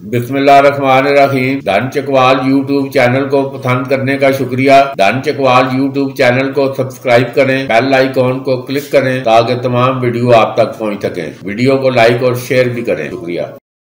बिस्मिल्लाहिर्रहमानिर्रहीम। धन Chakwal YouTube channel को पसंद करने का शुक्रिया। धन चकवाल यूट्यूब चैनल को सब्सक्राइब करें, बेल आइकॉन को क्लिक करें ताकि तमाम वीडियो आप तक पहुंच सकें। वीडियो को लाइक और शेयर भी करें। शुक्रिया।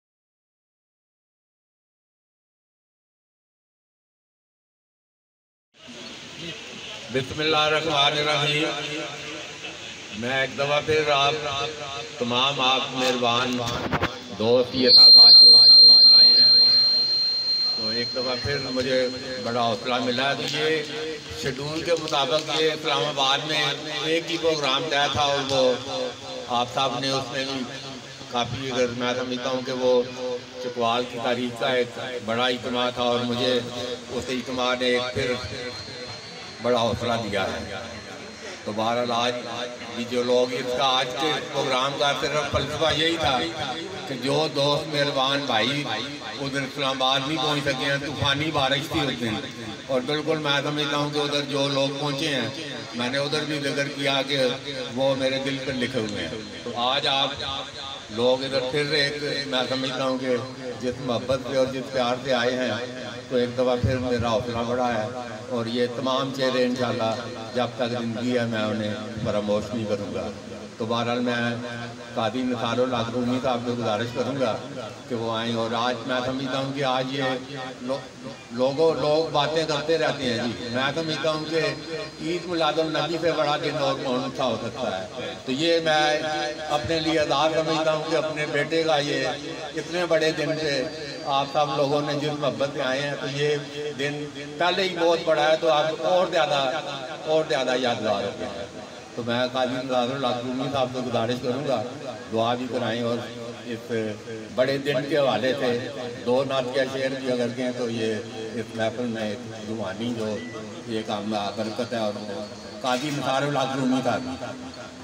बिस्मिल्लाहिर्रहमानिर्रहीम। मैं एक दफ़ा फिर आप तमाम आप मेहरबान दोस्त ये आए हैं, तो एक दफ़ा फिर मुझे बड़ा हौसला मिला। तो ये शेड्यूल के मुताबिक ये इस्लामाबाद में एक ही प्रोग्राम तय था और वो आप साहब ने उसमें भी काफ़ी, अगर मैं समझता हूँ कि वो चकवाल की तारीख का एक बड़ा इज्तिमा था और मुझे उस इज्तिमा ने एक फिर बड़ा हौसला दिया है। तो बहरहाल आज भी जो लोग इसका आज के प्रोग्राम का सिर्फ फलसफा यही था कि जो दोस्त मेहरबान भाई उधर इस्लामाबाद नहीं पहुंच सके हैं, तूफानी बारिश थी उस दिन, और बिल्कुल मैं समझता हूँ कि उधर जो लोग पहुँचे हैं, मैंने उधर भी जिक्र किया कि वो मेरे दिल पर लिखे हुए हैं। तो आज आप लोग इधर फिर एक, मैं समझता हूँ कि जिस मोहब्बत से और जिस प्यार से आए हैं, तो एक दफ़ा फिर मेरा हौसला बढ़ा है। और ये तमाम चेहरे इंशाल्लाह जब तक ज़िंदगी है मैं उन्हें फरामोश नहीं करूँगा। तो बहरहाल मैं कादी निसारुल हक रूमी साहब से गुजारिश करूँगा कि वो आएँ। और आज मैं समझता हूँ कि आज ये लोग बातें करते रहते हैं जी, मैं समझता हूँ कि ईद मिलादुन नबी से बड़ा दिन और कौन सा हो सकता है। तो ये मैं अपने लिए आज़ाद समझता हूँ कि अपने बेटे का ये इतने बड़े दिन से आप सब लोगों ने जिस मोहब्बत में आए हैं, तो ये दिन पहले ही बहुत बड़ा है, तो आप और ज़्यादा यादगार होते हैं। तो मैं कादी निसारुल हक रूमी साहब से गुजारिश करूँगा दुआ भी कराएँ, और इस बड़े दिन के हवाले से दो नातिया शेर भी अगर दें तो ये इस महफिल में एक रूहानी जो ये काम बरकत है, और कादी निसारुल हक रूमी साहब।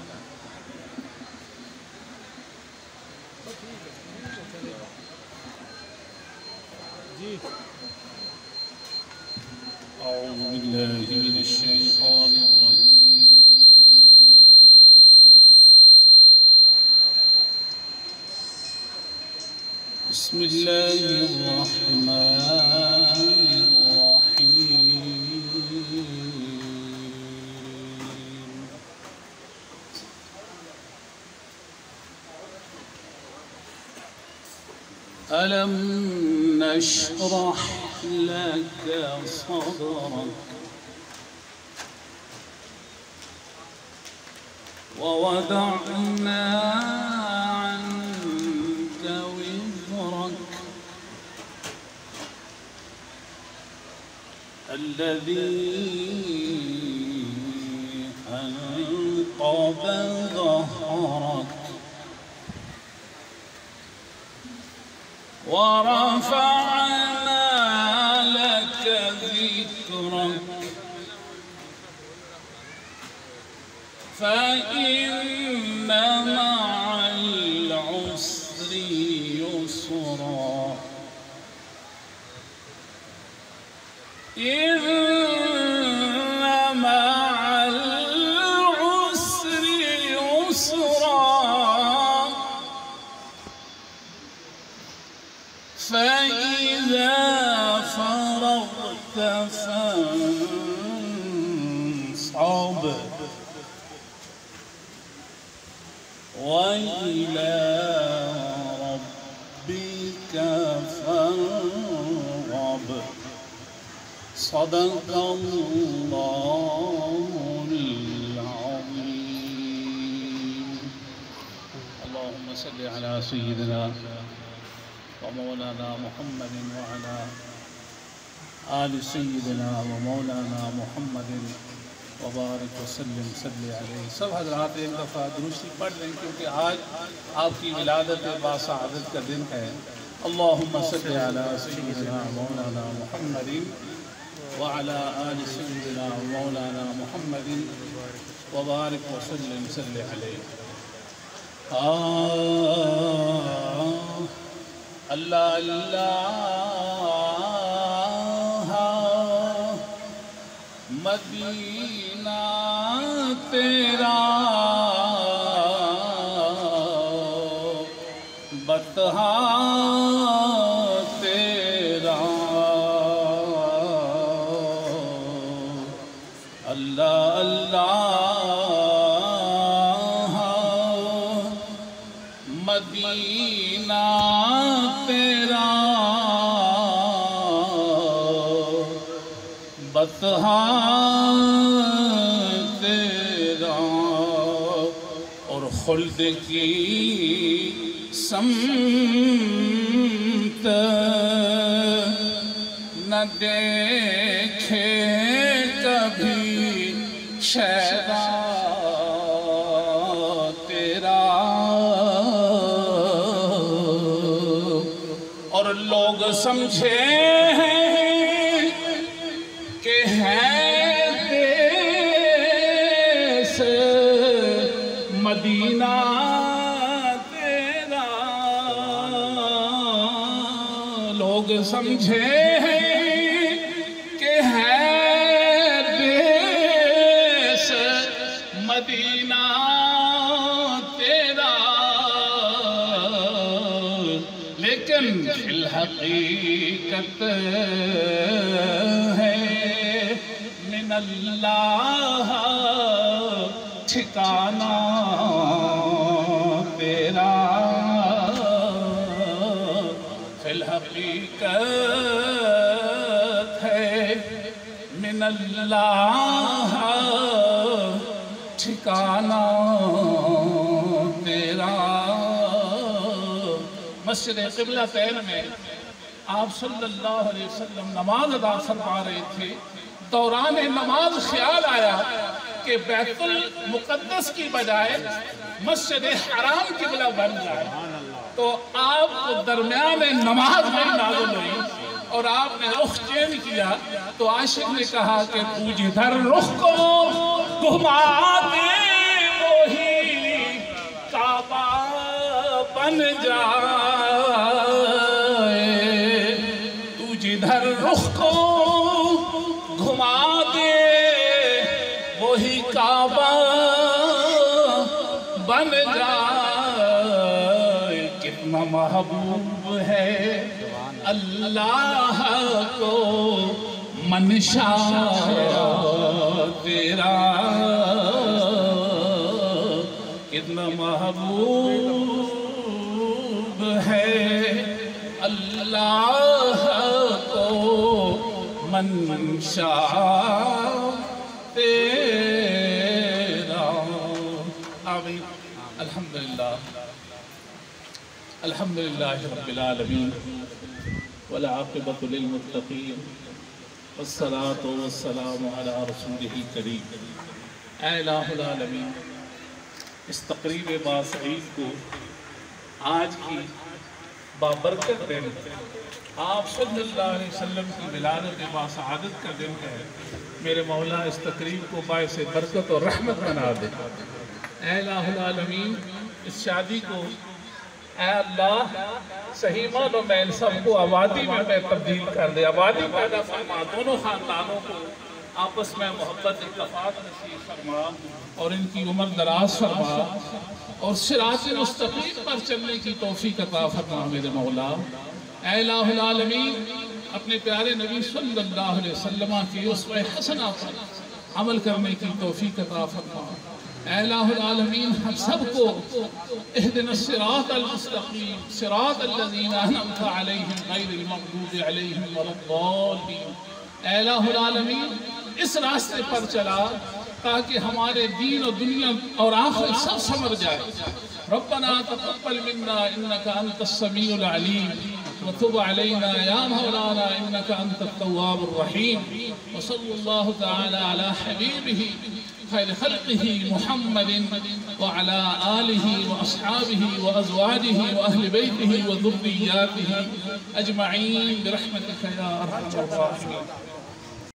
أعوذ بالله من الشيطان الرجيم. بسم الله الرحمن الرحيم. ألم نشرح لك صدرك ووضعنا عنك وزرك الذي أنقض ظهرك ورفعنا لك ذكرك فإن مع العسر يسرا إن مع العسر يسرا فإذا فرغت فانصب وإلى ربك فارغب صدق الله العظيم. اللهم صل على سيدنا ومولانا محمد وعلى آل سيدنا ومولانا محمد वबारक वसल्लम सल्ली अलैहि। सब हज़रात एक दफ़ा दुरूशी पढ़ लें क्योंकि आज आपकी विलादत बासआदत का दिन है। अल्लाहुम्मा सल्ली अला सय्यिदिना मौलाना मुहम्मदिन व अला आलि सय्यिदिना मौलाना मुहम्मदिन वबारक वसल्लम सल्ली अलैहि। अल्लाह अल्लाह मदीना तेरा बतहा मदीना तेरा बतहा तेरा और खुल्द की समत न देखे कभी शैदा तेरा। और लोग समझे कि है देश मदीना तेरा, लोग समझे कि है देश मदीना तेरा, लेकिन फिल हकीकत है मिनल्लाह ठिकाना तेरा। फिल हकीकत है मिनल्लाह ठिकाना तेरा। मस्जिद क़िबलतैन में आप सल्लल्लाहु अलैहि वसल्लम नमाज अदा फरमा रहे थे। दौरान नमाज ख्याल आया कि बैतुल मुक़द्दस की बजाय मस्जिद हराम क़िबला बन जाए, तो आपको दरमियान नमाज में नाज़िल हुई और आपने रुख चेंज किया। तो आशिक ने कहा कि तू जिधर रुख को घुमा दे वही काबा बन जाए, तू जिधर रुख को घुमा दे वही काबा बन जाए। कितना महबूब है अल्लाह को मनशा तेरा, कितना महबूब है अल्लाह को मनशा तेरा। आमीन। अल्हम्दुलिल्लाह अल्हम्दुलिल्लाह रब्बिल आलमीन वल आक़िबतु लिल मुत्तक़ीन वस्सलातु वस्सलामु अला रसूलिहिल करीम। ऐ इलाहुल आलमीन, इस तक़रीब बासईद को आज की बाबरकत दिन आप सल्लल्लाहु अलैहि वसल्लम की विलादत बासआदत का दिन है। मेरे मौला इस तक़रीब को बाइस बरकत और रहमत बना दे। ऐ इलाहुल आलमीन, इस शादी को ऐ अल्लाह सही मानों में इन सबको आबादी में तब्दील कर दे, आबादी पैदा फरमा, दोनों खानदानों को आपस में मोहब्बत इत्तफ़ाक़ नसीब फरमा और इनकी उम्र दराज फरमा और सिरात मुस्तक़ीम पर चलने की तौफ़ीक़ अता फरमा। मेरे मौला ऐ इलाहुल आलमीन, अपने प्यारे नबी सल्लल्लाहु अलैहि वसल्लम की उसवे हसना पर अमल करने की तौफ़ीक़ अता फरमा। ऐ इलाहुल आलमीन, हम सबको इहदिनस सिरातल मुस्तक़ीम सिरातल लज़ीना अनअमता अलैहिम गैरिल मग़दूबि अलैहिम वलद्दाल्लीन। ऐ इलाहुल आलमीन, इस रास्ते पर चला ताकि हमारे दीन और दुनिया और आखिरत सब समझ जाए। रब्बना तक़ब्बल मिन्ना इन्नका अंतस समीउल अलीम व तुब अलैना या मौलाना इन्नका अंतत तव्वाबुर रहीम। व सल्लल्लाहु तआला अला हबीबिही खैर खल्क़िही मुहम्मदिन व अला आलिही व अस्हाबिही व अज़वाजिही व अहलि बैतिही व ज़ुर्रिय्यातिही अजमईन बिरहमतिका या अरहमर राहिमीन।